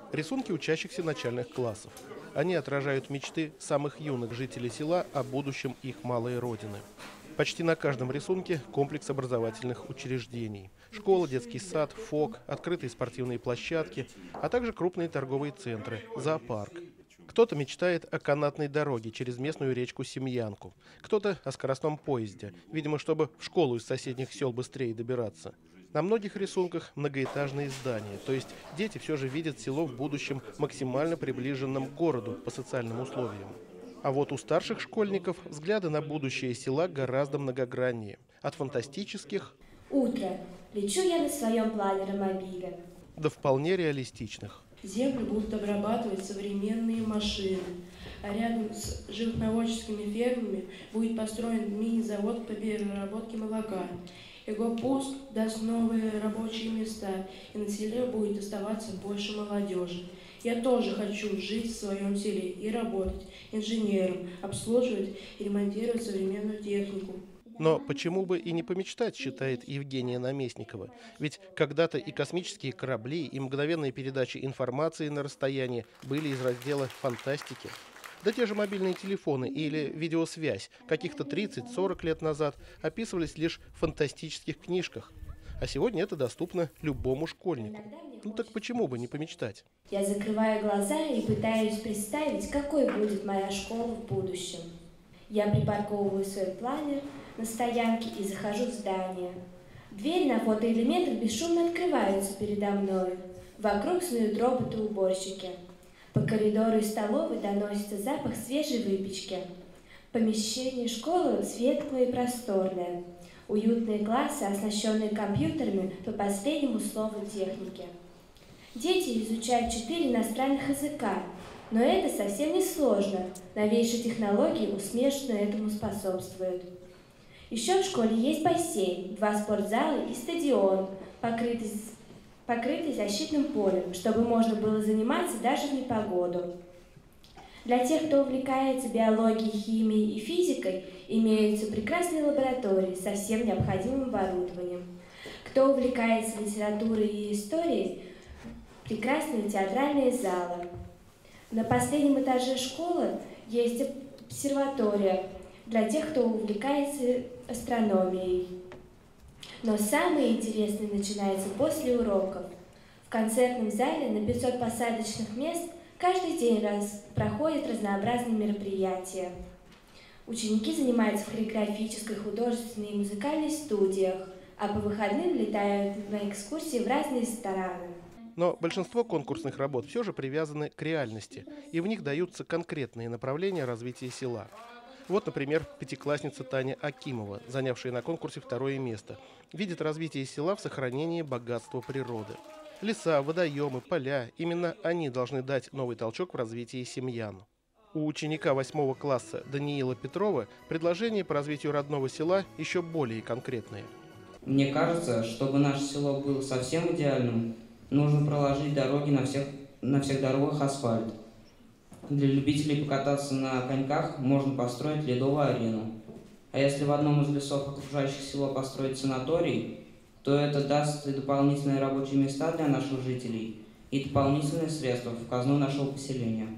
Рисунки учащихся начальных классов. Они отражают мечты самых юных жителей села о будущем их малой родины. Почти на каждом рисунке комплекс образовательных учреждений. Школа, детский сад, ФОК, открытые спортивные площадки, а также крупные торговые центры, зоопарк. Кто-то мечтает о канатной дороге через местную речку Семьянку, кто-то о скоростном поезде, видимо, чтобы в школу из соседних сел быстрее добираться. На многих рисунках многоэтажные здания, то есть дети все же видят село в будущем максимально приближенном к городу по социальным условиям. А вот у старших школьников взгляды на будущее села гораздо многограннее. От фантастических Утро. Лечу я на своем планеромобиле. До вполне реалистичных. Землю будут обрабатывать современные машины, а рядом с животноводческими фермами будет построен мини-завод по переработке молока. Его пуск даст новые рабочие места, и на селе будет оставаться больше молодежи. Я тоже хочу жить в своем селе и работать инженером, обслуживать и ремонтировать современную технику. Но почему бы и не помечтать, считает Евгения Наместникова. Ведь когда-то и космические корабли, и мгновенные передачи информации на расстоянии были из раздела фантастики. Да те же мобильные телефоны или видеосвязь каких-то 30-40 лет назад описывались лишь в фантастических книжках. А сегодня это доступно любому школьнику. Ну так почему бы не помечтать? Я закрываю глаза и пытаюсь представить, какой будет моя школа в будущем. Я припарковываю свой планер на стоянке и захожу в здание. Двери на фотоэлементах бесшумно открываются передо мной. Вокруг снуют роботы-уборщики. По коридору и столовой доносится запах свежей выпечки. Помещение школы светлое и просторное. Уютные классы, оснащенные компьютерами по последнему слову техники. Дети изучают 4 иностранных языка, но это совсем не сложно. Новейшие технологии успешно этому способствуют. Еще в школе есть бассейн, 2 спортзала и стадион, покрытый защитным полем, чтобы можно было заниматься даже в непогоду. Для тех, кто увлекается биологией, химией и физикой, имеются прекрасные лаборатории со всем необходимым оборудованием. Кто увлекается литературой и историей, прекрасные театральные залы. На последнем этаже школы есть обсерватория для тех, кто увлекается астрономией. Но самое интересное начинается после уроков. В концертном зале на 500 посадочных мест каждый день проходят разнообразные мероприятия. Ученики занимаются в хореографической, художественной и музыкальной студиях, а по выходным летают на экскурсии в разные рестораны. Но большинство конкурсных работ все же привязаны к реальности, и в них даются конкретные направления развития села. Вот, например, пятиклассница Таня Акимова, занявшая на конкурсе 2-е место, видит развитие села в сохранении богатства природы. Леса, водоемы, поля – именно они должны дать новый толчок в развитии Семьян. У ученика 8 класса Даниила Петрова предложения по развитию родного села еще более конкретные. Мне кажется, чтобы наше село было совсем идеальным, нужно проложить дороги на всех дорогах асфальт. Для любителей покататься на коньках можно построить ледовую арену. А если в одном из лесов, окружающих село, построить санаторий, то это даст и дополнительные рабочие места для наших жителей, и дополнительные средства в казну нашего поселения.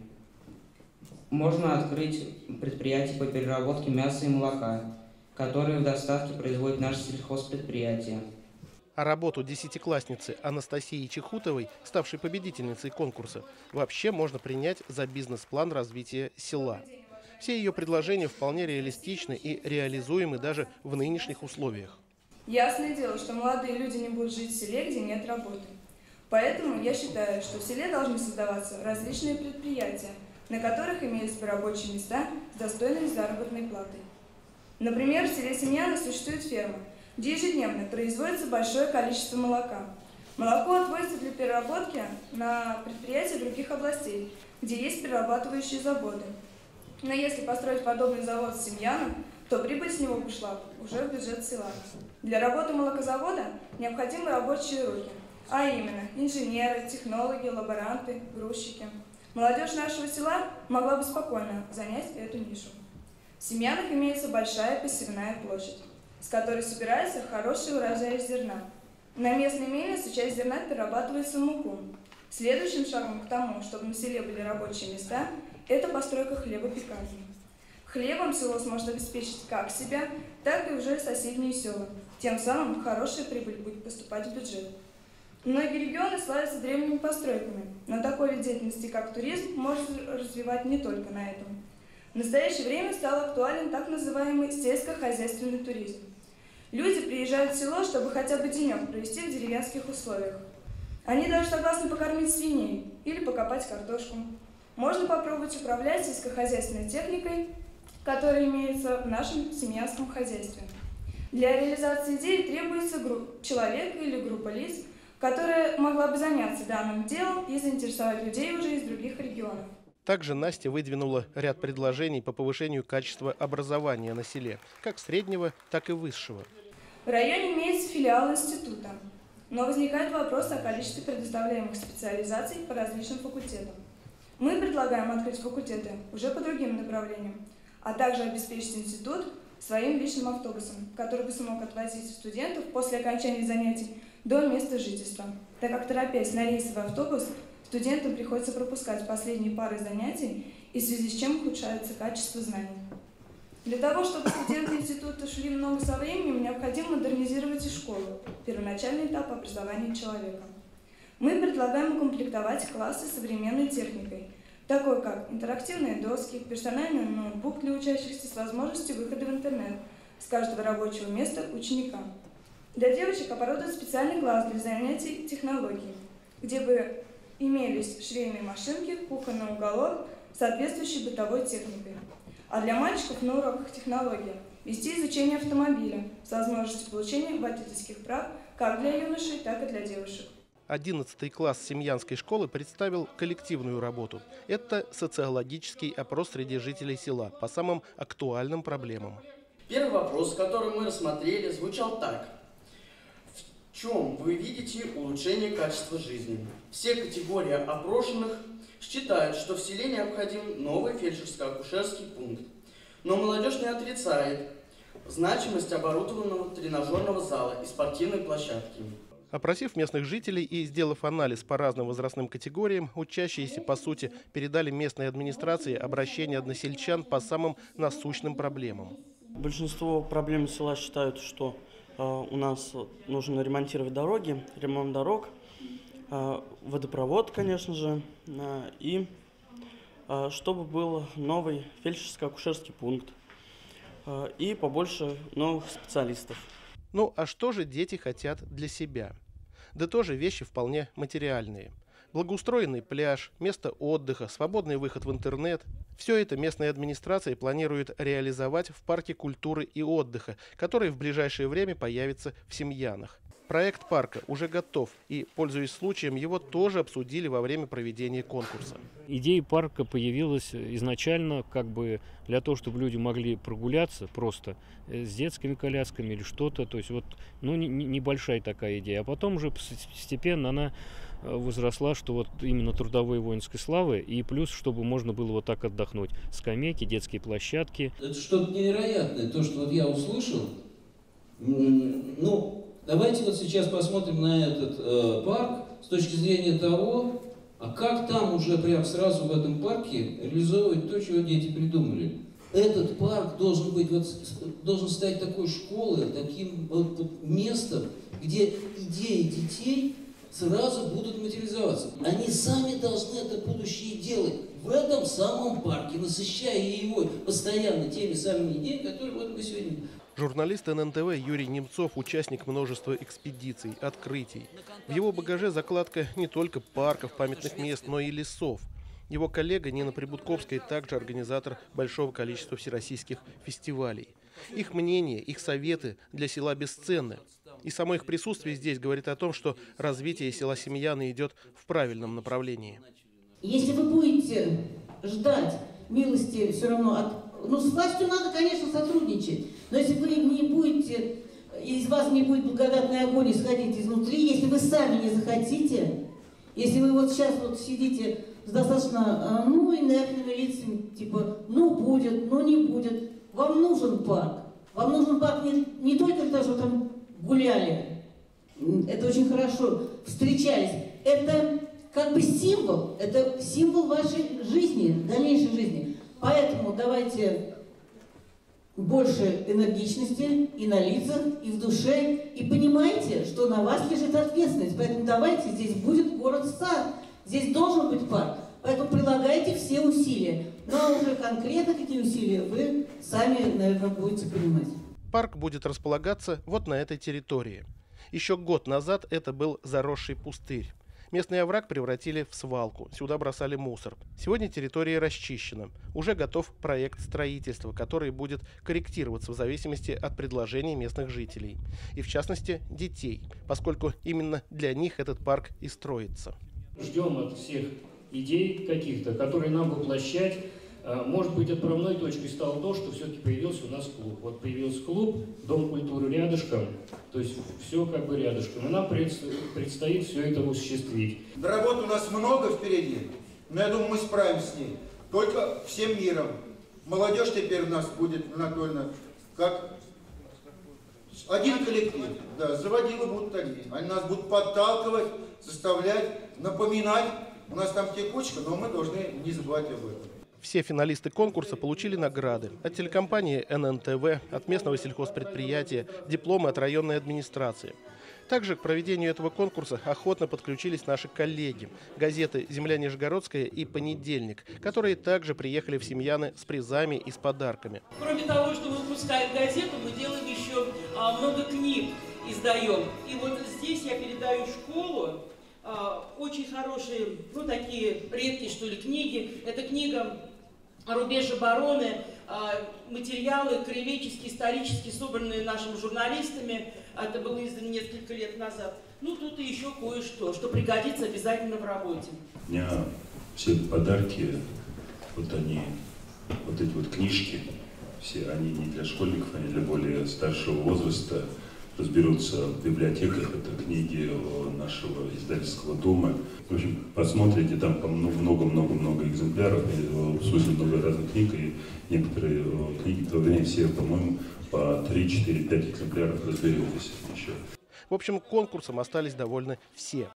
Можно открыть предприятие по переработке мяса и молока, которые в достатке производит наше сельхозпредприятие. А работу 10-классницы Анастасии Чехутовой, ставшей победительницей конкурса, вообще можно принять за бизнес-план развития села. Все ее предложения вполне реалистичны и реализуемы даже в нынешних условиях. Ясное дело, что молодые люди не будут жить в селе, где нет работы. Поэтому я считаю, что в селе должны создаваться различные предприятия, на которых имеются рабочие места с достойной заработной платой. Например, в селе Семьяны существует ферма, где ежедневно производится большое количество молока. Молоко отвозится для переработки на предприятия других областей, где есть перерабатывающие заводы. Но если построить подобный завод в Семьянах, то прибыль с него пошла уже в бюджет села. Для работы молокозавода необходимы рабочие руки, а именно инженеры, технологи, лаборанты, грузчики. Молодежь нашего села могла бы спокойно занять эту нишу. В Семьянах имеется большая посевная площадь, с которой собирается хороший урожай зерна. На местной мельнице часть зерна перерабатывается в муку. Следующим шагом к тому, чтобы на селе были рабочие места, это постройка хлебопекарни. Хлебом село сможет обеспечить как себя, так и уже соседние села. Тем самым хорошая прибыль будет поступать в бюджет. Многие регионы славятся древними постройками, но такой вид деятельности, как туризм, можно развивать не только на этом. В настоящее время стал актуален так называемый сельскохозяйственный туризм. Люди приезжают в село, чтобы хотя бы денек провести в деревенских условиях. Они даже согласны покормить свиней или покопать картошку. Можно попробовать управлять сельскохозяйственной техникой, которая имеется в нашем семьянском хозяйстве. Для реализации идеи требуется человек или группа лиц, которая могла бы заняться данным делом и заинтересовать людей уже из других регионов. Также Настя выдвинула ряд предложений по повышению качества образования на селе, как среднего, так и высшего. В районе имеется филиал института, но возникает вопрос о количестве предоставляемых специализаций по различным факультетам. Мы предлагаем открыть факультеты уже по другим направлениям, а также обеспечить институт своим личным автобусом, который бы смог отвозить студентов после окончания занятий до места жительства, так как, торопясь на рейсовый автобус, студентам приходится пропускать последние пары занятий, и в связи с чем ухудшается качество знаний. Для того, чтобы студенты института шли в ногу со временем, необходимо модернизировать и школу, первоначальный этап образования человека. Мы предлагаем укомплектовать классы современной техникой, такой как интерактивные доски, персональный ноутбук для учащихся с возможностью выхода в интернет с каждого рабочего места ученика. Для девочек оборудуют специальный класс для занятий технологией, где бы имелись швейные машинки, кухонный уголок, соответствующий бытовой техникой. А для мальчиков на уроках технологии вести изучение автомобиля с возможностью получения водительских прав как для юношей, так и для девушек. 11 класс Семьянской школы представил коллективную работу. Это социологический опрос среди жителей села по самым актуальным проблемам. Первый вопрос, который мы рассмотрели, звучал так. В чем вы видите улучшение качества жизни? Все категории опрошенных считают, что в селе необходим новый фельдшерско-акушерский пункт. Но молодежь не отрицает значимость оборудованного тренажерного зала и спортивной площадки. Опросив местных жителей и сделав анализ по разным возрастным категориям, учащиеся, по сути, передали местной администрации обращения односельчан по самым насущным проблемам. Большинство проблем села считают, что у нас нужно ремонтировать дороги, ремонт дорог, водопровод, конечно же, и чтобы был новый фельдшерско-акушерский пункт и побольше новых специалистов. Ну а что же дети хотят для себя? Да тоже вещи вполне материальные. Благоустроенный пляж, место отдыха, свободный выход в интернет – все это местная администрация планирует реализовать в парке культуры и отдыха, который в ближайшее время появится в Семьянах. Проект парка уже готов, и, пользуясь случаем, его тоже обсудили во время проведения конкурса. Идея парка появилась изначально как бы для того, чтобы люди могли прогуляться просто с детскими колясками или что-то. То есть вот, ну, небольшая такая идея. А потом уже постепенно она возросла, что вот именно трудовой и воинской славы, и плюс, чтобы можно было вот так отдохнуть. Скамейки, детские площадки. Это что-то невероятное, то, что вот я услышал. Ну, давайте вот сейчас посмотрим на этот парк с точки зрения того, а как там уже прям сразу в этом парке реализовывать то, чего дети придумали. Этот парк должен быть, должен стать такой школой, таким вот местом, где идеи детей сразу будут материализоваться. Они сами должны это будущее делать в этом самом парке, насыщая его постоянно теми самыми идеями, которые вот мы сегодня... Журналист ННТВ Юрий Немцов – участник множества экспедиций, открытий. В его багаже закладка не только парков, памятных мест, но и лесов. Его коллега Нина Прибутковская также организатор большого количества всероссийских фестивалей. Их мнение, их советы для села бесценны. И само их присутствие здесь говорит о том, что развитие села Семьяны идет в правильном направлении. Если вы будете ждать милости все равно от... Ну, с властью надо, конечно, сотрудничать. Но если вы не будете, из вас не будет благодатный огонь исходить изнутри, если вы сами не захотите, если вы вот сейчас вот сидите с достаточно, инертными лицами, типа, будет, не будет, вам нужен парк. Вам нужен парк не только для того, чтобы там гуляли, это очень хорошо, встречались. Это как бы символ, это символ вашей жизни, дальнейшей жизни. Поэтому давайте больше энергичности и на лицах, и в душе, и понимайте, что на вас лежит ответственность. Поэтому давайте, здесь будет город-сад, здесь должен быть парк. Поэтому прилагайте все усилия. Ну а уже конкретно какие усилия вы сами, наверное, будете понимать. Парк будет располагаться вот на этой территории. Еще год назад это был заросший пустырь. Местный овраг превратили в свалку, сюда бросали мусор. Сегодня территория расчищена. Уже готов проект строительства, который будет корректироваться в зависимости от предложений местных жителей. И в частности, детей, поскольку именно для них этот парк и строится. Ждем от всех идей каких-то, которые нам воплощать. Может быть, отправной точкой стало то, что все-таки появился у нас клуб. Вот появился клуб, Дом культуры рядышком, то есть все как бы рядышком. И нам предстоит все это осуществить. Работы у нас много впереди, но я думаю, мы справимся с ней. Только всем миром. Молодежь теперь у нас будет, Анатольевна, как один коллектив. Да, заводилы будут одни. Они нас будут подталкивать, заставлять, напоминать. У нас там текучка, но мы должны не забывать об этом. Все финалисты конкурса получили награды от телекомпании ННТВ, от местного сельхозпредприятия, дипломы от районной администрации. Также к проведению этого конкурса охотно подключились наши коллеги, газеты «Земля Нижегородская» и «Понедельник», которые также приехали в Семьяны с призами и с подарками. Кроме того, что мы выпускаем газету, мы делаем еще много книг, издаем. И вот здесь я передаю в школу очень хорошие, ну такие редкие что ли книги. Это книга «Рубеж обороны», материалы краеведческие, исторические, собранные нашими журналистами. Это было издано несколько лет назад. Ну, тут и еще кое-что, что пригодится обязательно в работе. У меня все подарки, вот они, вот эти вот книжки, все они не для школьников, они для более старшего возраста. Разберутся в библиотеках, это книги нашего издательского дома. В общем, посмотрите, там много-много-много экземпляров, в смысле много разных книг, и некоторые книги, вернее, все, по-моему, по 3, 4, 5 экземпляров разберетесь еще. В общем, конкурсом остались довольны все.